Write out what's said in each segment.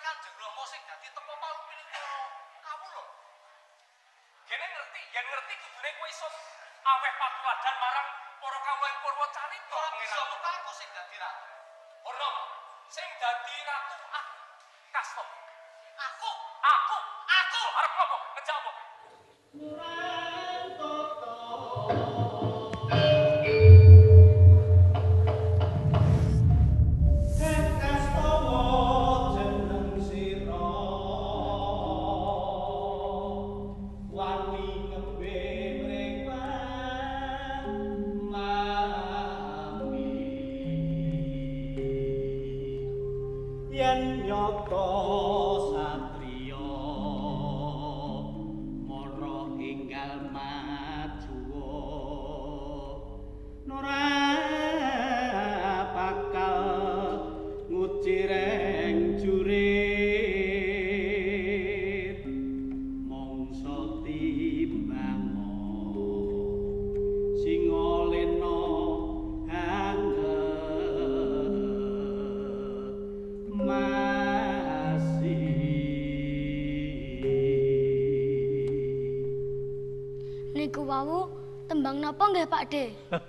Kanjeng Rama sing dadi teko palupining kawula. Gene ngerti, yen ngerti kudune kowe iso aweh patuladan marang para kawula ing Purwacarita. Ora bisa aku sing dadi ratu. Ora, sing dadi ratu aku. Kasto. Aku. Arep ngomong, ngejak apa? Yen nyata satriya mara enggal majuwa ora bakal ngucireng jurit mongso timbang singolena Niku wau tembang napa nggih Pakde?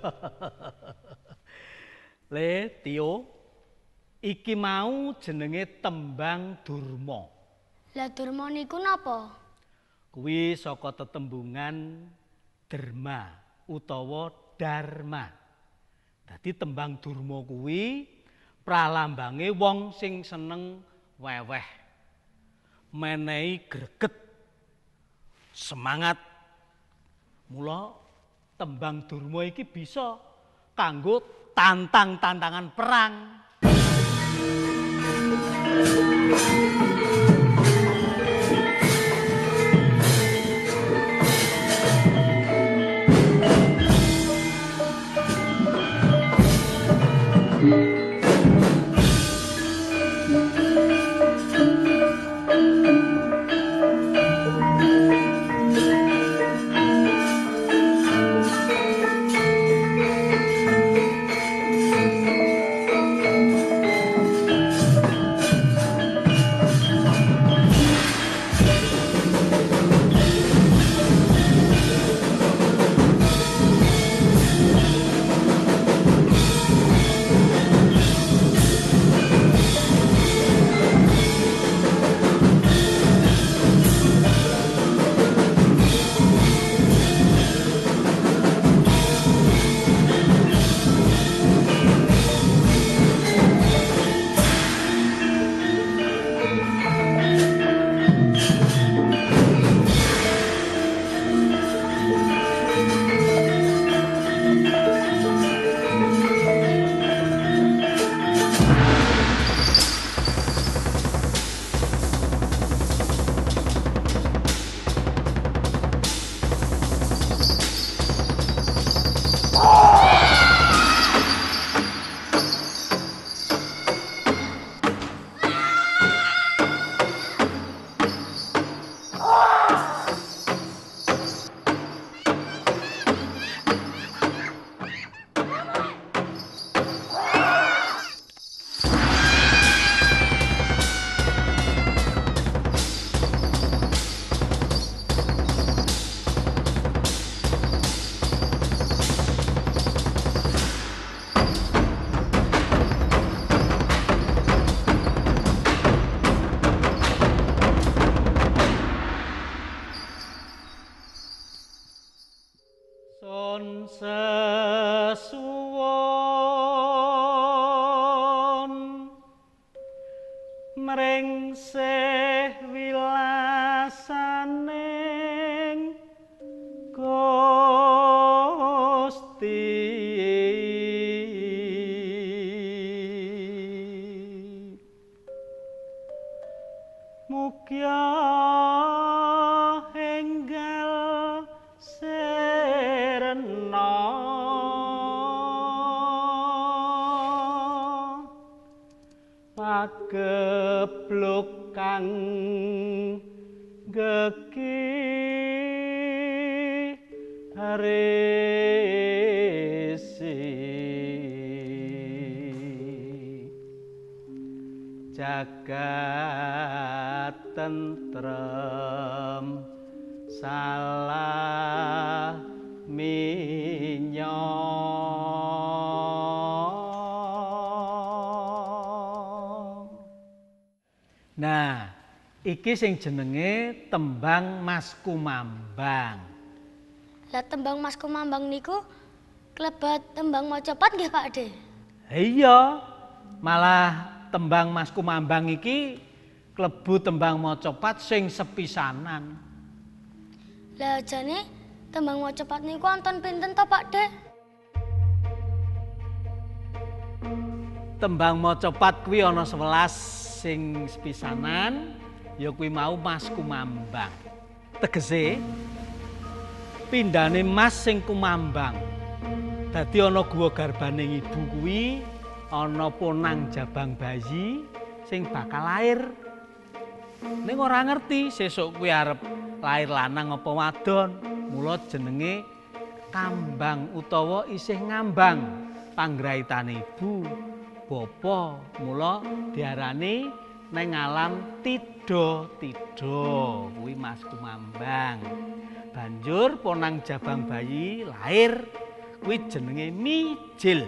Le Tio, iki mau jenenge tembang Durma. Lah Durma niku napa? Kuwi saka tetembungan derma utawa dharma. Dadi tembang Durma kuwi pralambange wong sing seneng weweh. Menehi greget semangat. Mula tembang Durma iki bisa kanggo tantang-tantangan perang. Sun sesuwun mrengsih wilasaning Gusti Mukya enggal serena pagebluk kang geki resi jagat tentrem salah minyong. Nah, iki sing jenenge tembang Mas Kumambang. Lah tembang Mas Kumambang niku klebat tembang Mojopat nggih Pakde? Iya, malah tembang Mas Kumambang iki klebu tembang Mojopat sing sepisanan. Lah jane tembang Mojopat niku wonten pinten to Pakde? Tembang Mojopat kuwi ana 11 sing sepisanan, ya kuwi mau Mas Kumambang. Tegese pindhane Mas sing Kumambang. Dadi ana guwa garbane ibu kuwi ana ponang jabang bayi sing bakal lair. Ning ora ngerti sesuk kuwi arep lair lanang apa wadon. Mula jenenge kambang utawa isih ngambang panggraitane ibu. Bapa mula diarani neng alam tido-tido kuwi Mas Kumambang. Banjur ponang jabang bayi lair kuwi jenenge mijil.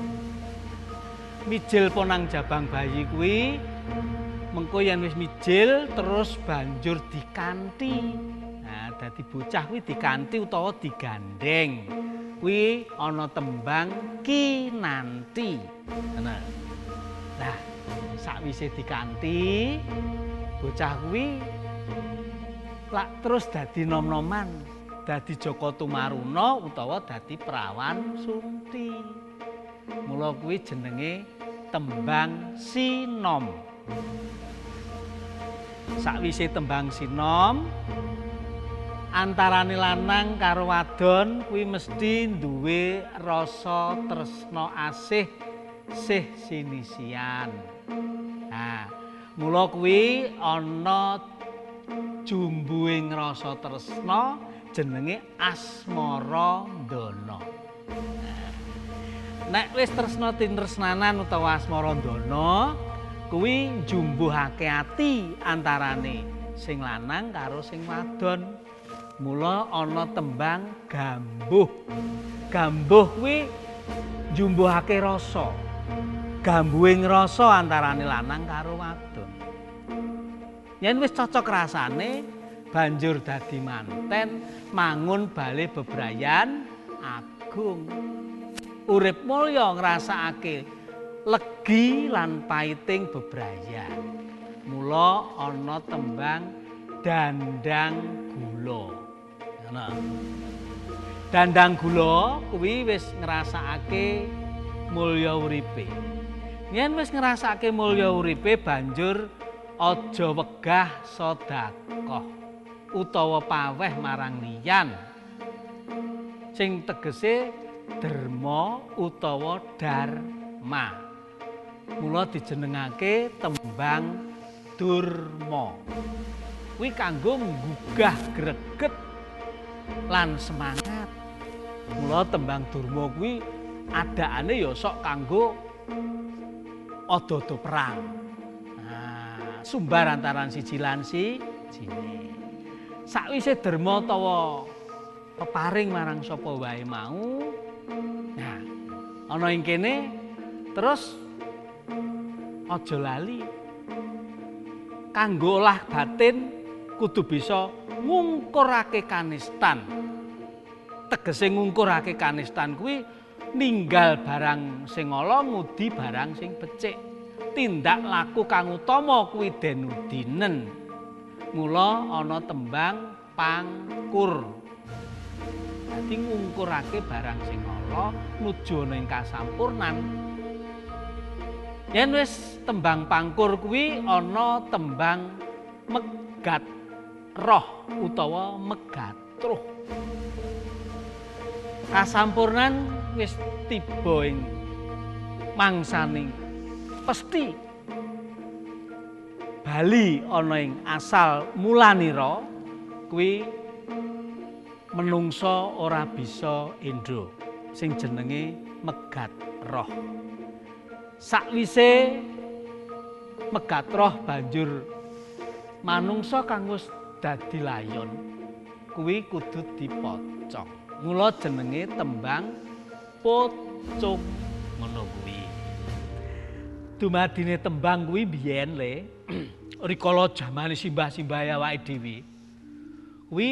Mijil ponang jabang bayi kuwi mengko yen wis mijil terus banjur dikanthi. Nah, dadi bocah kuwi dikanthi utawa digandeng. Kuwi ana tembang kinanti. Nah, sakwise dikanthi bocah kuwi lak terus dadi nom-noman, dadi Jaka Tumaruna utawa dadi Prawan Sunti. Mula kuwi jenenge tembang sinom. Sakwise tembang sinom, antarane lanang karo wadon kuwi mesti duwe rasa tresna asih sih sinisian. Nah, mula kuwi ana jumbuing rasa tresna jenenge asmara ndana. Nek wis tresna tintresnanan utawa asmara ndana kuwi njumbuhake ati antarane sing lanang karo sing wadon. Mula ana tembang gambuh. Gambuh kuwi njumbuhake rasa. Gambuing rasa antarane lanang karo wadon. Yen wis cocok rasane banjur dadi manten mangun bale bebrayan agung. Urip mulya ngrasakake legi lan paiting bebrayan. Mula ana tembang dandang gula. Nah, dandang gula kuwi wis ngrasakake mulya uripe. Yen wis ngrasakake mulya uripe banjur aja wegah sedekah utawa paweh marang liyan. Sing tegese derma utawa dharma. Mula dijenengake tembang durma. Kuwi kanggo nggugah greget lan semangat. Mula tembang durma kuwi adakane ya sok kanggo ada-ada perang. Nah, sumbar antaran siji lan sijine. Sakwise derma utawa peparing marang sapa wae mau. Nah, ana ing kene terus aja lali kanggo olah batin kudu bisa ngungkurake kanistan. Tegese ngungkurake kanistan kuwi ninggal barang sing ala ngudi barang sing becik. Tindak laku kang utama kuwi denudinen. Mula ana tembang pangkur. Dadi ngungkurake barang sing ala nuju ana ing kasampurnan. Yen wis tembang pangkur kuwi ana tembang megat roh utawa megatruh. Kasampurnan wis tiba ing mangsaning pesti bali ana ing asal mulanira kuwi menungsa ora bisa endho sing jenenge megat roh. Sakwise megatroh banjur manungsa kang wis dadi layon kuwi kudu dipocong. Mula jenenge tembang pocong ngono kuwi. Dumadine tembang kuwi biyen le rikala jamane simbah-simbah awake dhewe. Kuwi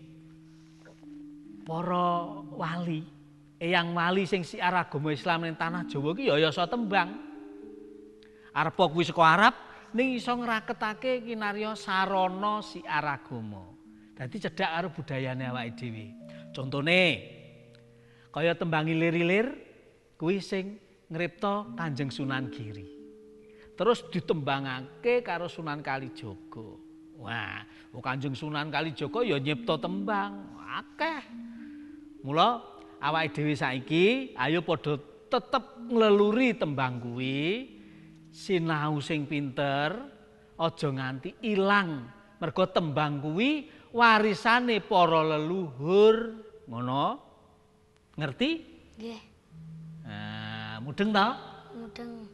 para wali, eyang wali sing siar agama Islam ning tanah Jawa ki ya yasa tembang. Arep kuwi saka Arab ning iso ngraketake kinarya sarana siar agama. Dadi cedhak karo budayane awake dhewe. Contone kaya tembang ilir-ilir kuwi sing ngripta Kanjeng Sunan Giri. Terus ditembangake karo Sunan Kalijaga. Wah, Kanjeng Sunan Kalijaga ya nyipta tembang akeh. Mula awake dhewe saiki ayo padha tetep ngleluri tembang kuwi, sinau sing pinter, aja nganti ilang. Mergo tembang kuwi warisane para leluhur. Ngono? Ngerti? Nggih. Nah, mudeng ta? Mudeng.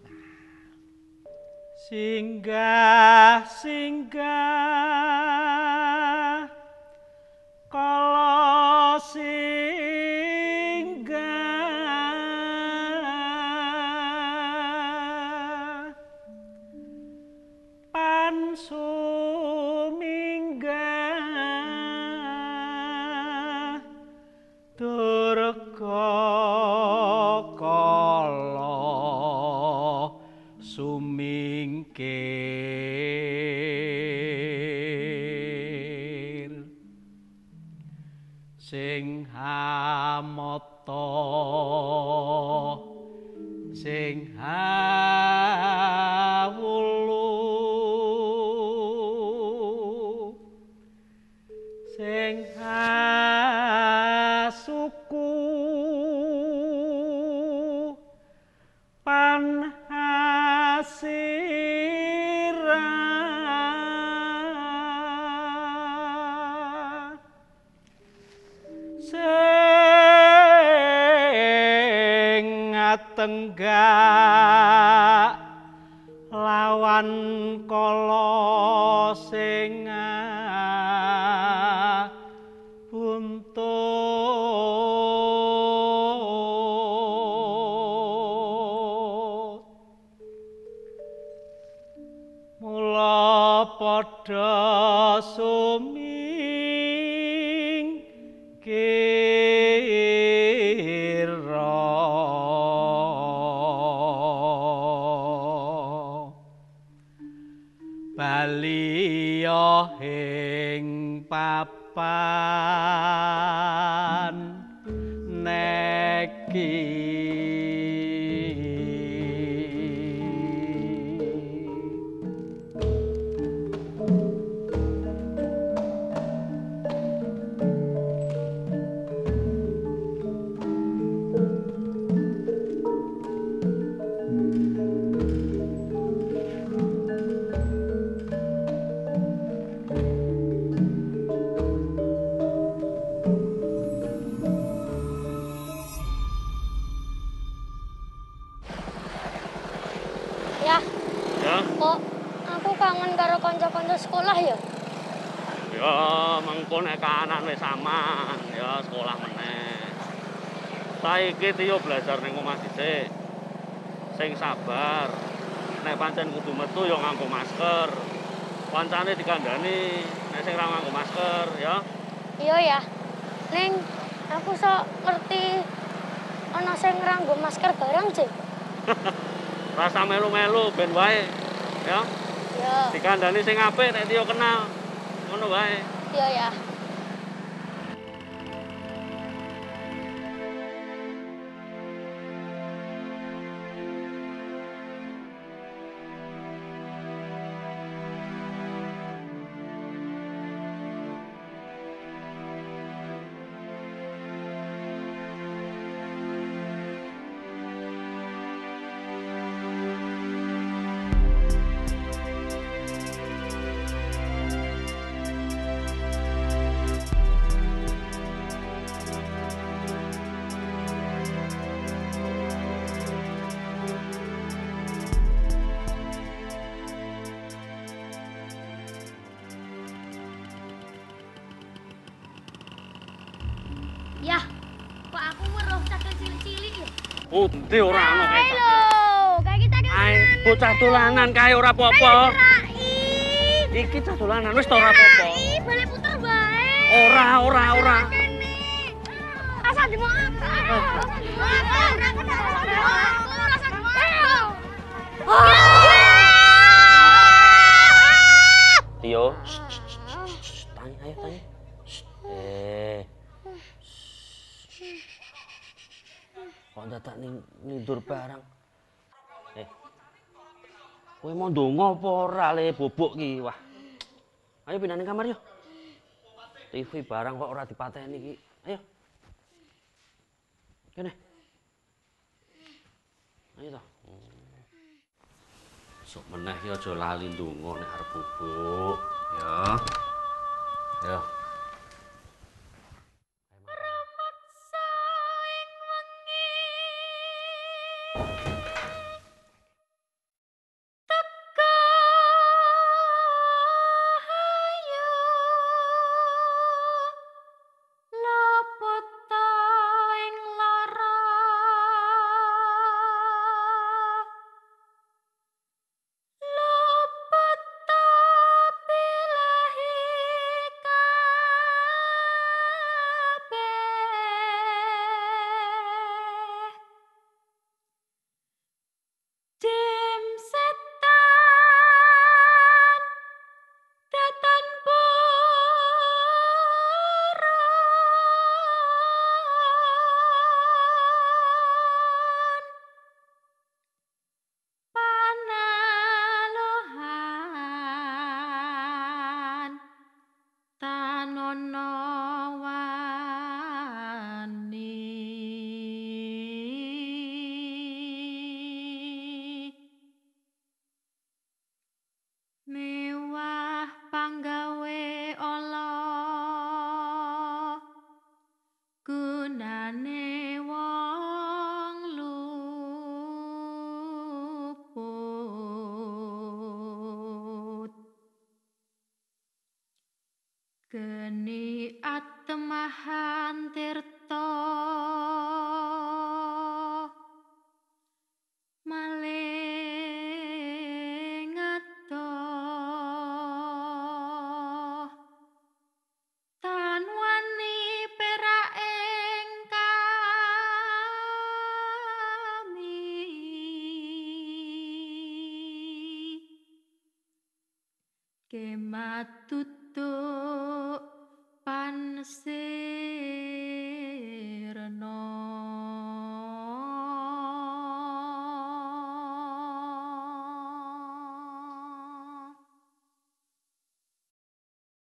Singgah singgah kala singgah pan suminggah durga kala sumingkir sing hamata sing hawulu sing hasuku pan hasirah sing ngatenggak lawan kala sing buntut mula padha sumingkira baliya ing papan neki Ya, Ya, kok aku kangen karo kanca-kanca sekolah ya? ya mengko nek kahanan wis aman, ya sekolah meneh. Saiki Tio belajar ning omah dhisik. Sing sabar. Nek pancen kudu metu ya nganggo masker. Kancane dikandani nek sing ora nganggo masker, ya. Iya ya. Ning aku sok ngerti ana sing nganggo masker bareng, Cik. Rasa melu-melu ben wae, ya. Ya, Dikandani sing apik nek Tio kenal. Ngono wae. iya ya. Yah, kok aku weruh cakil cilik-cilik ya? Udah ora ono kae. Ayo, kayak kita Ae bocah dolanan kae ora apa-apa. Iki cah dolanan wis ora apa-apa. Balik puter bae. Ora. Asal di mau apa? Tio. Tanya, ayo tanya. Kok dadak nindur barang? Kowe mau ndonga apa ora le bobok ki? Wah. Ayo pindah ning kamar yo. TV barang kok ora dipateni ki. Ayo. Kene. Ayo to. Sok meneh ki aja lali ndonga nek arep bubuk. Ya. Ayo. Mewah panggawe ala gunane wong luput geni atemahan tirta maling atoh tan wani perak ing kami kemat tutuk panese